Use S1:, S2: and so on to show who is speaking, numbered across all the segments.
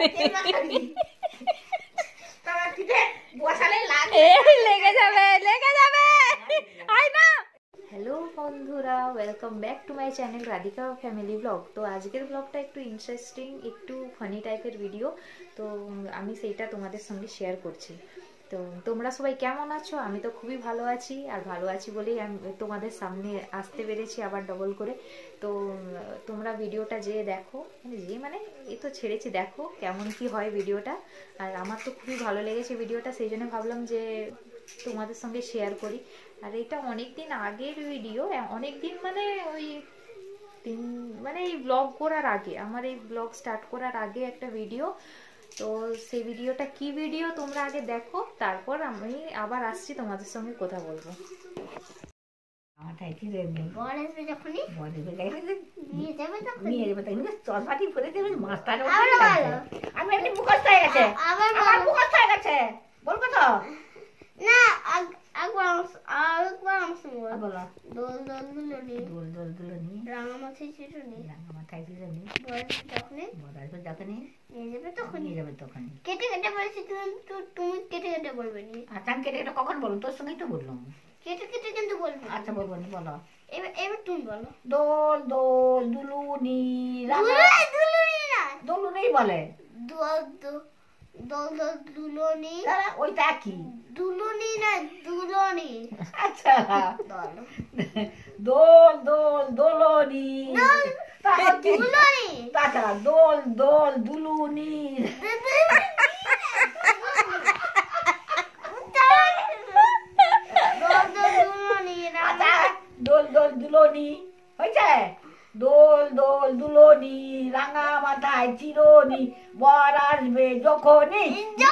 S1: Hello বন্ধুরা, welcome back to my channel Radhika family blog. তো আজকের ব্লগটা একটু ইন্টারেস্টিং, একটু ফানি টাইপের ভিডিও। তো আমি সেইটা তোমাদের সঙ্গে শেয়ার করছি। তো তোমরা সবাই কেমন আছো? আমি তো খুবই ভালো আছি, আর ভালো আছি বলেই আমি তোমাদের সামনে আসতে পেরেছি আবার ডবল করে। তো তোমরা ভিডিওটা যে দেখো, মানে এই তো ছেড়েছি, দেখো কেমন কি হয় ভিডিওটা। আর আমার তো খুবই ভালো লেগেছে ভিডিওটা, সেই জন্য ভাবলাম যে তোমাদের সঙ্গে শেয়ার করি। আর এটা অনেক দিন আগের ভিডিও, অনেক দিন মানে ওই মানে এই ব্লগ করার আগে, আমার এই ব্লগ স্টার্ট করার আগে একটা ভিডিও। তো সেই ভিডিওটা কি ভিডিও তোমরা আগে দেখো, তারপর আমি আবার আসছি তোমাদের সঙ্গে কথা বলবো।
S2: কখন বলো? তোর সঙ্গেই তো বললাম কেটে কেটে, কিন্তু বলবো। আচ্ছা বলবো না, বলো। এবার তুমি বলো। দোল দোল দুলুনি, দুলুনি বলে। দোল দোল দোল দুলুনি, ওইটা কি? দুলুনি না দুলনি। আচ্ছা, দোল দোল দোলনি, দুলনি। আচ্ছা, দোল দোল দুলুনি, দোল দোল দুলনি হয়েছে। দোল দোল দুলনি, রাঙা মাথায় চিরনি, বর আসবে যখনই।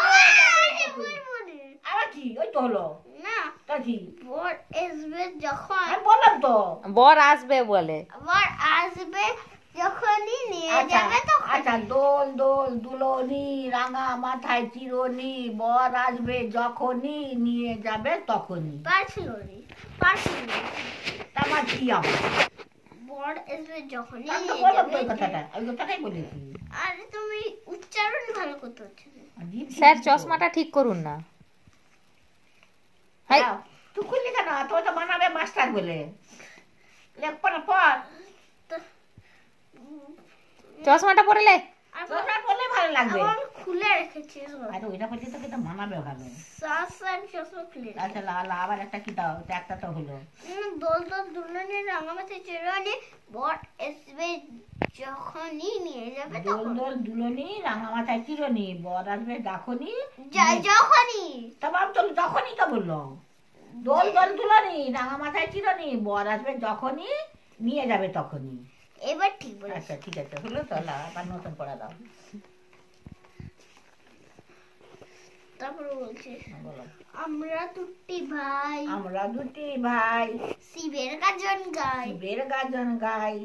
S2: আবার কি? ওই তো হলো না, তা কি? বর আসবে যখন, বললাম তো।
S1: বর আসবে বলে,
S2: বর আসবে যখনই নিয়ে যাবে তখন। আচ্ছা, দোল দোল দুলনি, রাঙা মাথায় চিরনি, বর আসবে যখনই নিয়ে যাবে তখনই। পারছিলনি তামার কি আমার? বর আসবে যখনই নিয়ে যাবে, ওই কথাটা, ওই কথাটাই বলেছি। আরে তুমি উচ্চারণ ভালো করতে হচ্ছে না।
S1: স্যার চশমাটা ঠিক করুন না।
S2: তুই খুললি কেন? তোর তো বানাবে মাস্টার বলে। লেখপড়া পর,
S1: চশমাটা পরলে
S2: চশমা পরলে ভালো লাগবে। খুলে রেখেছিস, আরে ওইটা পরলে তো এটা মানাবে ভালো। চশমা খুলে। আচ্ছা, আবার একটা কি দাও, একটা তো হলো। দোল দোল দুলনি, রাঙা মাথায় চিরনি, বর আসবে যখনই নিয়ে যাবে তখন। দোল দোল দুলনি, রাঙা মাথায় চিরনি, বর আসবে যখনই। যখনই তোমার তো যখনই তো বললো। দোল দোল দুলনি, রাঙা মাথায় চিরনি, বর আসবে যখনই নিয়ে যাবে তখনই। এবার ঠিক বলে। আচ্ছা ঠিক আছে, হলো তো। আবার নতুন পড়া দাও। তারপর বলছি, আমরা দুটি ভাই শিবের গাজন গাই,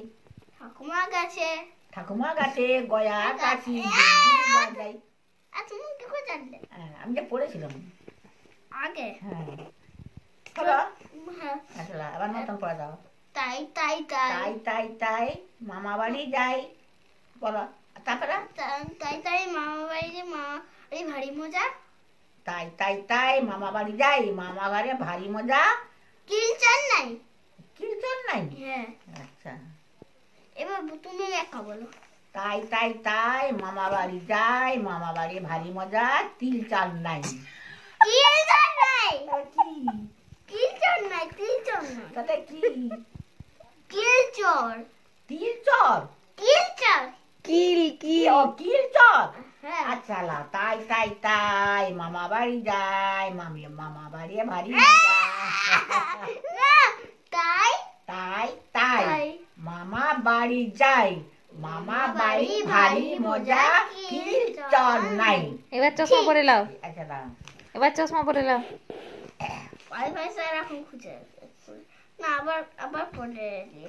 S2: ঠাকুমা গাছে গয়া গাছি বাজাই। তুমি কি করে জানলে? আমি যে পড়েছিলাম আগে। হ্যাঁ, হলো। আচ্ছা, আবার নতুন পড়া দাও। তাই মামা বাড়ি যাই, বলো। তারপরে তাই মামা বাড়ি যে ভারী মজা। তাই মামা বাড়ি যাই, মামা ঘরে ভারী মজা। কিলচন নাই। হ্যাঁ, আচ্ছা। এবার তুমি একা বলো। তাই মামা বাড়ি যাই, মামা বাড়ি ভারী মজা, তিল চাল নাই। কিলচন নাই তাতে কি? কিলচর। আচ্ছা, তাই মামা বাড়ি যাই, মামা বাড়ি ভারী মজা। তাই মামা বাড়ি যাই, মামা বাড়ি ভারী মজা, কিলচর নাই।
S1: এবার চশমা পরে নাও।
S2: আচ্ছা,
S1: এবার চশমা পরে নাও।
S2: ওয়াইফাই স্যার এখন খুঁজে না, আবার পরে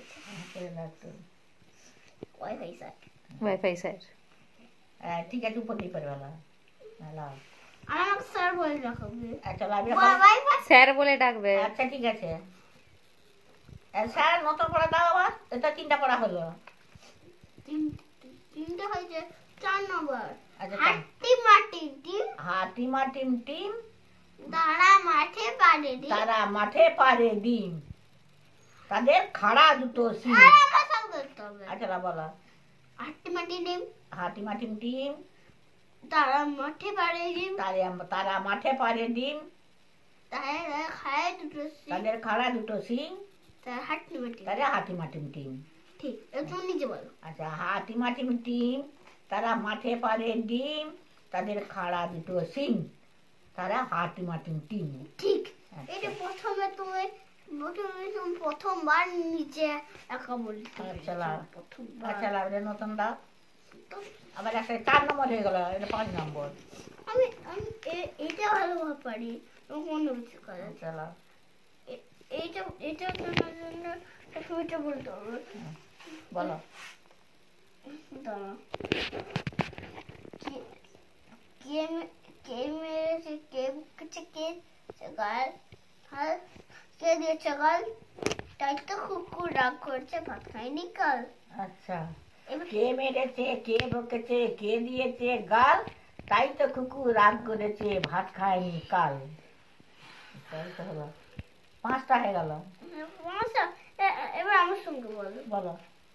S1: ওয়াইফাই স্যার।
S2: ঠিক আছে, উপর দিয়ে পরে ভালো।
S3: আমাকে স্যার বলে ডাকবে।
S2: আচ্ছা,
S1: স্যার বলে ডাকবে।
S2: আচ্ছা ঠিক আছে। স্যার নতুন পড়া দাও আবার। এটা 3টা পড়া হলো।
S3: 3টে হয়েছে, 4 নম্বর।
S2: আচ্ছা
S3: হাটিমাটিম টিম।
S2: হাটিমাটিম টিম।
S3: তারা মাঠে পারে ডিম।
S2: তারা মাঠে পারে ডিম। তাদের খাড়া দুটো শিং। আচ্ছা বলো।
S3: হাটিমাটিম ডিম।
S2: হাটিমাটিম টিম।
S3: তারা মাঠে পারে ডিম।
S2: তারা মাঠে পারে ডিম।
S3: তাদের খাড়া দুটো শিং।
S2: তাদের খাড়া দুটো শিং।
S3: তারা হাটিমাটিম।
S2: তারা হাটিমাটিম টিম।
S3: ঠিক, তুমি নিজে বলো।
S2: আচ্ছা হাটিমাটিম টিম। তারা মাঠে পারে ডিম। তাদের খাড়া দুটো শিং। তারা হাটিমাটিম টিম।
S3: ঠিক। এটা তুমি প্রথমবার নিজে একা বলতে।
S2: আচ্ছা নতুন দাও। আবার একটা 4 নম্বর হয়ে গেল, এটা 5 নম্বর।
S3: আমি এটা ভালোভাবে পারি, অন্য কিছু করে।
S2: চলো
S3: এটা তোমার জন্য এটা বলতে হবে।
S2: বলো।
S3: কে মেরেছে, কে গাল, কে দিয়েছে গাল, তাই তো কুকুর রাগ করছে, ভাত খায়নি কাল।
S2: আচ্ছা, কে মেরেছে, কে বকেছে, কে দিয়েছে গাল, তাই তো কুকুর রাগ করেছে, ভাত খায়নি কাল। তো হলো 5টা হয়ে গেল।
S3: এবার আমার সঙ্গে বলো।
S2: বলো।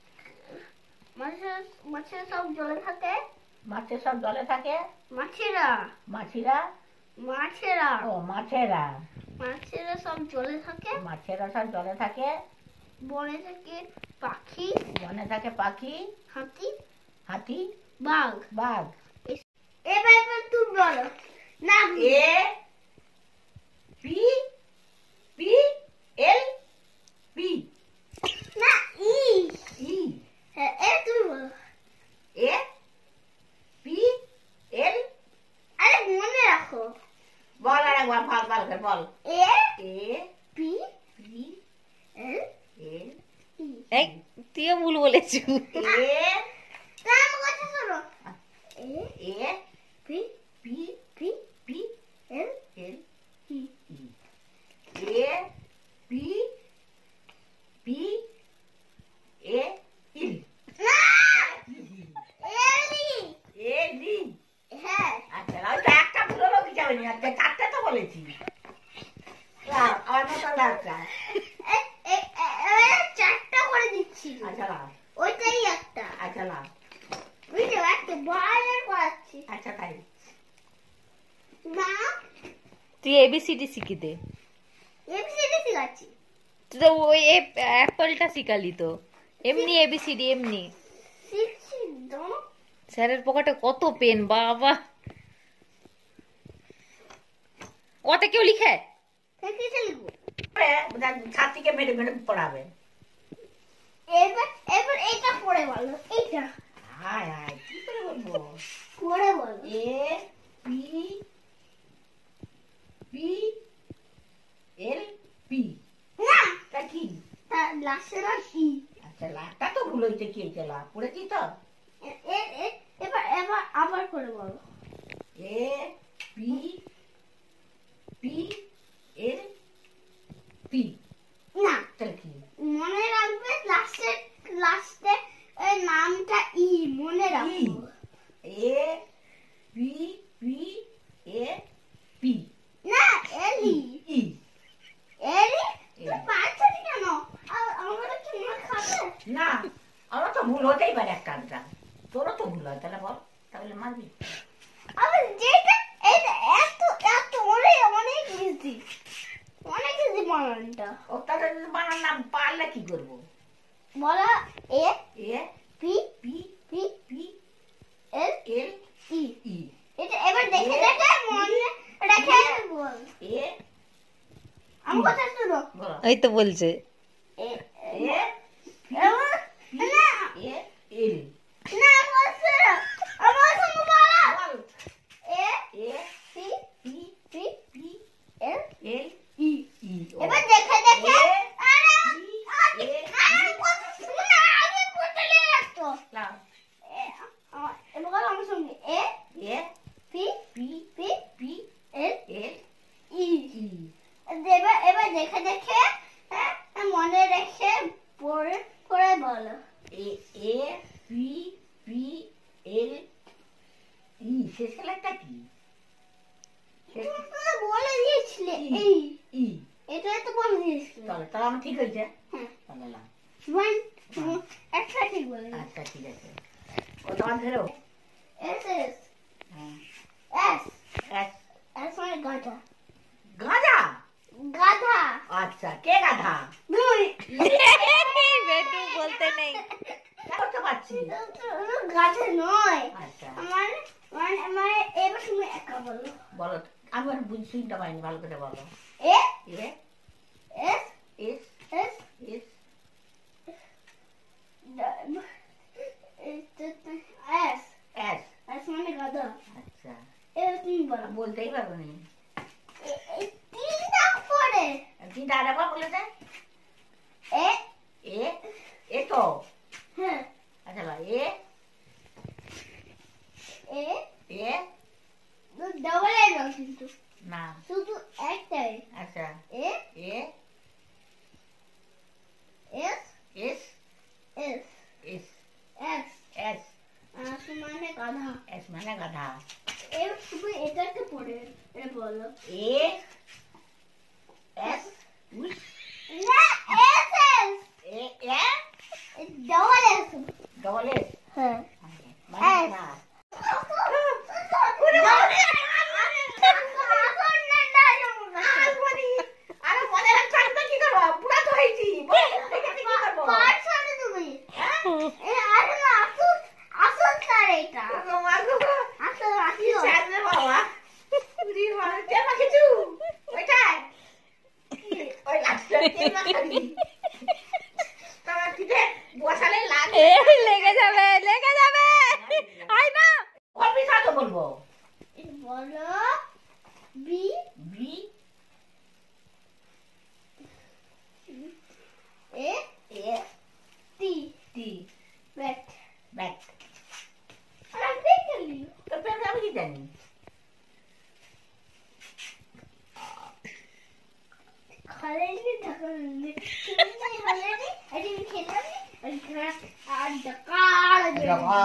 S3: মাছের সব জলে থাকে।
S2: মাছের সব জলে থাকে।
S3: মাছেরা।
S2: মাছেরা।
S3: মাছেরা।
S2: ও মাছেরা।
S3: মাছেরা সব জলে থাকে।
S2: মাছেরা সব জলে থাকে।
S3: বনে থাকে পাখি।
S2: বনে থাকে পাখি।
S3: হাতি।
S2: হাতি।
S3: বাঘ।
S2: বাঘ।
S3: এবার তুমি বলো। না
S2: A P P L P.
S3: না ই।
S2: ই।
S3: হ্যাঁ, তুমি বলো।
S2: A P L.
S3: আরে মনে রাখো।
S2: বল আর একবার ভালো করে বল।
S3: A
S2: A
S3: P
S2: P
S3: L
S2: L
S3: ই।
S1: এই তুইও ভুল বলেছিস।
S2: এ
S3: নাম কথা শোনো।
S2: A
S3: P
S2: P
S3: P
S2: P
S3: L
S2: L
S3: E.
S2: E. A P P A L. এলি।
S3: হ্যাঁ।
S2: আচ্ছা ওইটা একটা ভুল হলো কি যাবে না, 4টে তো বলেছি। আমার মতো লাগছে।
S3: চারটা করে দিচ্ছি।
S2: আচ্ছা
S3: ওইটাই একটা।
S2: আচ্ছা
S3: বুঝলো, একটা বড় করাচ্ছি।
S2: আচ্ছা তাই
S3: না
S1: তুই এবিসিডি শিখি দে।
S3: এবিসিডি শিখাচ্ছি।
S1: তুই তো ওই অ্যাপলটা শিখালি তো। এমনি এবিসিডি এমনি।
S3: শিখছি তো।
S1: স্যারের পকেটে কত পেন বাবা। ওতে কেউ লিখে?
S3: কিসে লিখবো?
S2: ছাত্রীকে মেরে মেরে পড়াবে।
S3: এবার এটা পড়ে বলো। এটা
S2: হায় হায় কি করে বলবো?
S3: পড়ে বলো।
S2: A P P L P.
S3: না
S2: তা কি?
S3: তার লাস্টের ই।
S2: আচ্ছা লাটা তো ভুল হয়েছে, কি হয়েছে? লা পড়েছি তো।
S3: এবার আবার করে বলো।
S2: A P P L P.
S3: না
S2: তাহলে কি?
S3: মনে রাখবে লাস্টে নামটা ই মনে রাখো।
S2: A P P A P.
S3: না এলি।
S2: ই।
S3: এলি তো পাঁচটা কেন? আমরা কি মনে খাবে?
S2: না আমার তো ভুল হতেই পারে একটা আধটা। তোরও তো ভুল হয়, তাহলে বল, তাহলে মারবি।
S3: আবার যেটা এটা এত অনেক ইজি। অনেক ইজি বানানটা।
S2: ও তাহলে বানান না পারলে কি করবো?
S3: বলা A
S2: A
S3: P
S2: P
S3: P
S2: P
S3: L
S2: L
S3: E.
S2: E.
S3: এটা এবার দেখে মনে রেখে বল।
S2: এ
S3: আমি কথা শুনো।
S2: বলো।
S1: ওই তো বলছে।
S3: এ
S2: এ
S3: না
S2: এ এল।
S3: না বলছে আমার সঙ্গে বলা।
S2: বল।
S3: A
S2: A
S3: P
S2: P
S3: P
S2: P
S3: L
S2: L
S3: E.
S2: E.
S3: এবার দেখে
S2: এ
S3: আরে
S2: এ
S3: আমি কথা শুনে আমি বলতে লাগতো।
S2: লাও।
S3: এবার আমার সঙ্গে A
S2: A
S3: P
S2: P
S3: P
S2: P
S3: L
S2: L
S3: E.
S2: E.
S3: এবার দেখে মনে রেখে পড়ে বলো।
S2: এ এ পি ঠিক হয়েছে?
S3: হ্যাঁ।
S2: তাহলে লাও।
S3: একটা ঠিক বলে।
S2: আচ্ছা ঠিক আছে। ও তোমার ধরো।
S3: এস এস
S2: হ্যাঁ।
S3: এস
S2: এস
S3: এস মানে গাধা।
S2: গাধা?
S3: গাধা।
S2: আচ্ছা, কে গাধা?
S3: তুই।
S1: বেটু বলতে নেই।
S2: কেন তো পাচ্ছি?
S3: গাধা নয়।
S2: আচ্ছা।
S3: মানে এবার তুমি একা বলো।
S2: বলো, আমি আর শুনতে পাইনি, ভালো করে বলো।
S3: A
S2: A
S3: S
S2: S
S3: S
S2: S
S3: S
S2: S
S3: S মানে গাধা।
S2: আচ্ছা,
S3: এবার তুমি বলো।
S2: বলতেই পারবো নি।
S3: তিনটা পরে
S2: তিনটা আরেকবার বলে দে।
S3: এ
S2: এ এ তো।
S3: হ্যাঁ
S2: আচ্ছা লা, এ
S3: এ
S2: এ
S3: ডবল এ দাও কিন্তু
S2: না।
S3: শুধু একটাই।
S2: আচ্ছা,
S3: A
S2: A
S3: S
S2: S
S3: S
S2: S
S3: S
S2: S
S3: S মানে গাধা।
S2: এস মানে গাধা।
S3: এবার তুমি এটাকে পড়ে এটা বলো।
S2: এ এস উইস
S3: না S S
S2: A A
S3: double S.
S2: Double S
S3: হ্যাঁ
S2: মানে
S3: এস।
S2: না। আরে মনে রাখছো আমি কি করবো? বুড়া তো হয়েছি, এখানে কি করবো?
S3: তুমি আরে না আসুন আসুন স্যার এটা আসুন আসুন
S2: বাবা তেল মাখিছু ওইটাই ওই লাস্টে তেল মাখাবি তোমার কিতে বসালে লাগে
S1: লেগে যাবে লেগে যাবে। আয় না,
S2: কত বিষয় তো বলবো।
S3: বলো B
S2: B
S3: A
S2: A
S3: T
S2: T
S3: bat
S2: bat.
S3: আর দেখলি
S2: তো প্রেম আমি কি জানি?
S3: খালেনি ঢাকানি তুমি খালেনি আরে আমি খেলাম আর ঘর আর ডাকার
S2: দেখা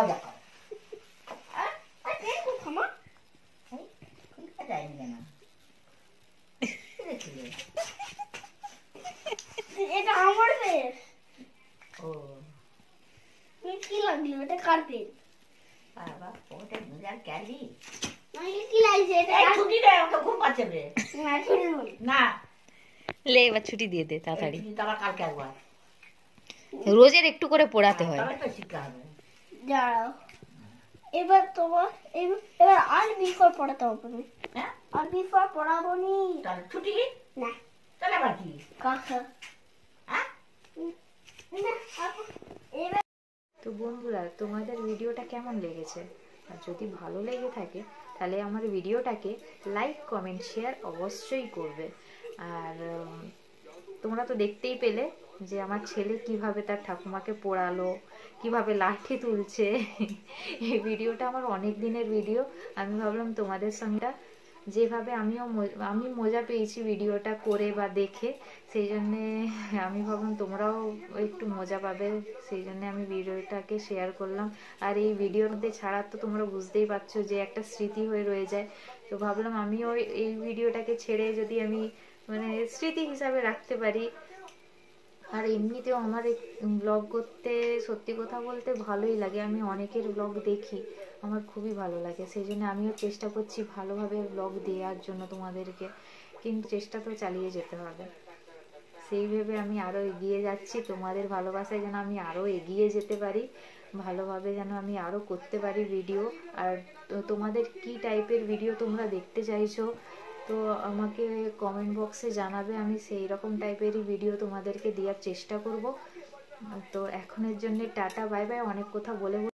S3: আর দেখো থামা
S2: যায়নি কেন? দেখলে
S3: এটা আমার ফেস।
S2: ও
S3: তুমি কি লাগলো এটা কার পেন?
S2: বাবা ওটা বুঝার ক্যালি
S3: মানে কি লাগছে এটা?
S2: এই ছুটি দে, ওটা ঘুম পাচ্ছে রে।
S3: না ছেড়ে দাও।
S2: না
S1: লে এবার ছুটি দিয়ে দে তাড়াতাড়ি।
S2: ছুটি তো আবার কালকে একবার।
S1: রোজের একটু করে পড়াতে হয়।
S2: তবে তো শিখতে হবে।
S3: দাঁড়াও এবার তোমার এবার আর বিফর পড়াতে হবে না।
S2: হ্যাঁ
S3: আর বিফর পড়াবো নি।
S2: তাহলে ছুটি
S3: না
S2: তাহলে আবার কি?
S3: কাকা
S2: হ্যাঁ
S3: না এবার
S1: তো বন্ধুরা, তোমাদের ভিডিওটা কেমন লেগেছে? আর যদি ভালো লেগে থাকে তাহলে আমার ভিডিওটাকে লাইক কমেন্ট শেয়ার অবশ্যই করবে। আর তোমরা তো দেখতেই পেলে যে আমার ছেলে কিভাবে তার ঠাকুমাকে পড়ালো, কিভাবে লাঠি তুলছে। এই ভিডিওটা আমার অনেক দিনের ভিডিও। আমি ভাবলাম তোমাদের সঙ্গে যেভাবে আমি মজা পেয়েছি ভিডিওটা করে বা দেখে, সেই জন্যে আমি ভাবলাম তোমরাও একটু মজা পাবে, সেই জন্য আমি ভিডিওটাকে শেয়ার করলাম। আর এই ভিডিওর মধ্যে ছাড়া তো তোমরা বুঝতেই পারছো যে একটা স্মৃতি হয়ে রয়ে যায়। তো ভাবলাম আমিও এই ভিডিওটাকে ছেড়ে যদি আমি মানে স্মৃতি হিসাবে রাখতে পারি। আর এমনিতেও আমার ব্লগ করতে সত্যি কথা বলতে ভালোই লাগে। আমি অনেকের ব্লগ দেখি, আমার খুবই ভালো লাগে, সেই জন্য আমিও চেষ্টা করছি ভালোভাবে ব্লগ দেওয়ার জন্য তোমাদেরকে। কিন্তু চেষ্টা তো চালিয়ে যেতে হবে। সেই ভেবে আমি আরও এগিয়ে যাচ্ছি, তোমাদের ভালোবাসায় যেন আমি আরও এগিয়ে যেতে পারি, ভালোভাবে যেন আমি আরও করতে পারি ভিডিও। আর তোমাদের কি টাইপের ভিডিও তোমরা দেখতে চাইছো তো আমাকে কমেন্ট বক্সে জানাবে, আমি সেই রকম টাইপেরই ভিডিও তোমাদেরকে দেওয়ার চেষ্টা করব। তো এখনের জন্য টাটা বাই বাই। অনেক কথা বলে